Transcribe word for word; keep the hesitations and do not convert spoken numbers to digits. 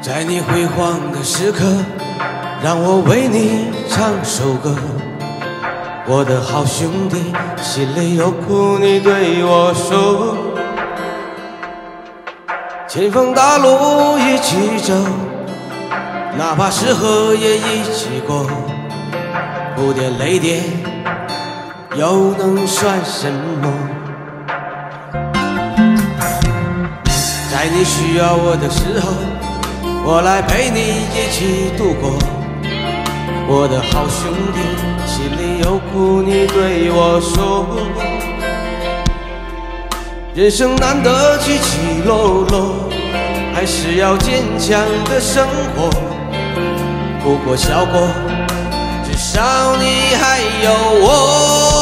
在你辉煌的时刻，让我为你唱首歌。我的好兄弟，心里有苦你对我说。前方大路一起走，哪怕是河也一起过。不点泪点，又能算什么？在你需要我的时候，我来陪你一起度过。我的好兄弟，心里有苦你对我说。人生难得起起落落，还是要坚强的生活。哭过笑过，至少你还有我。